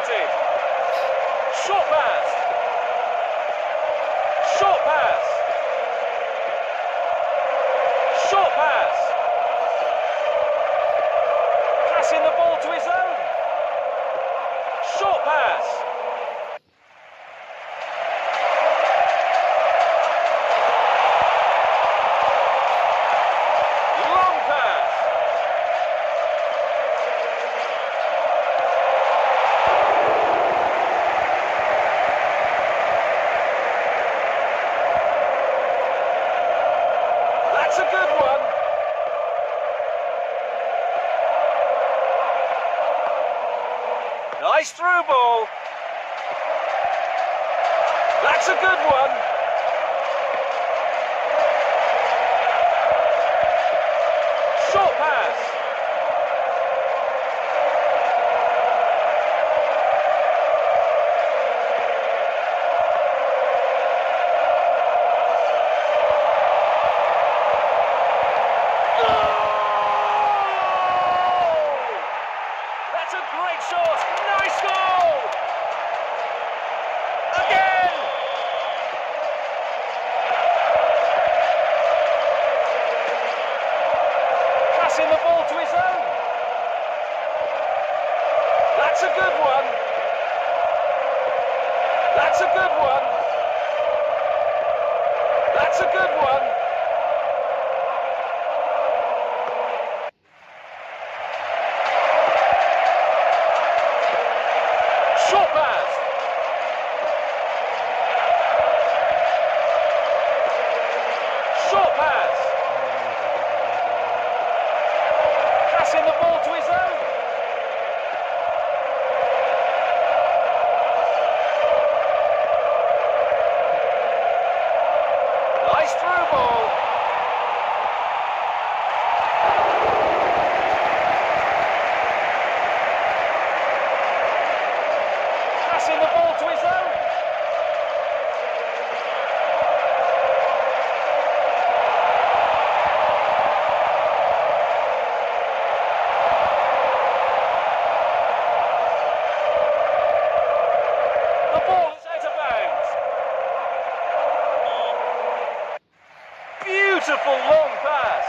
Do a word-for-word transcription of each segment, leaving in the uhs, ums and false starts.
started. Short pass. Short pass. Short pass. Passing the ball to his own. Short pass. Long pass. That's a good one. Nice through ball. That's a good one. Short pass. That's a great shot. Nice goal. Again. Passing the ball to his own. That's a good one. That's a good one. That's a good one. Short pass. Short pass. Passing the ball to his own. Nice through ball. Passing the ball to his own. The ball is out of bounds. Beautiful long pass.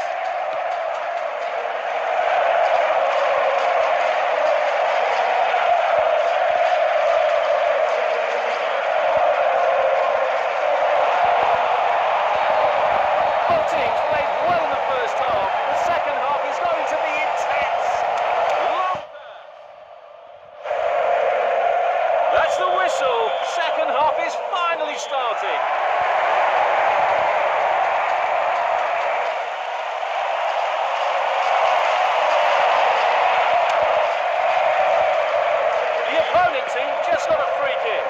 Both teams played well in the first half. The second half is going to be intense. Long pass. That's the whistle. Second half is finally starting. The opponent team just got a free kick.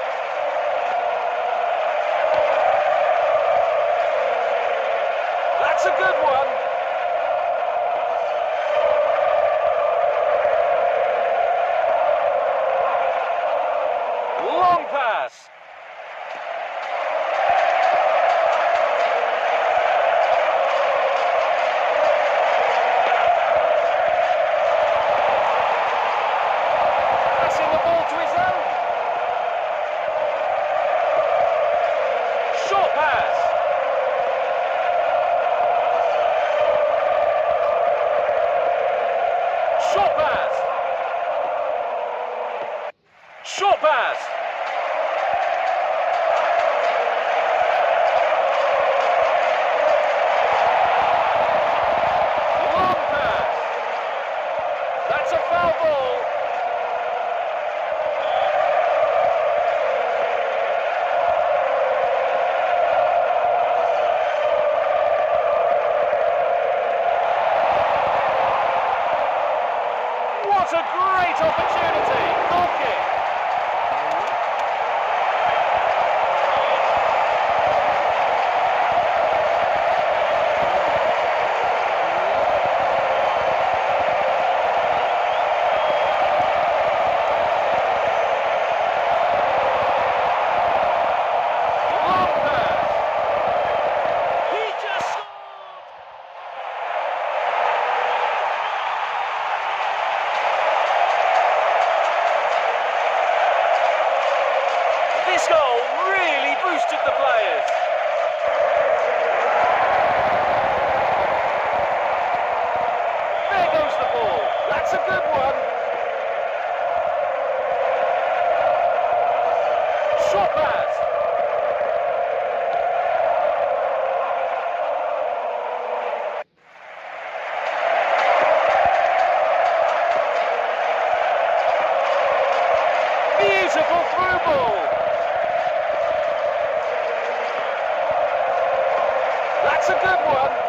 That's a good one. Long pass. Passing the ball to his own. Short pass. Short pass. Short pass. Long pass. That's a foul ball. What a great opportunity. Goal kick. Beautiful through ball. That's a good one.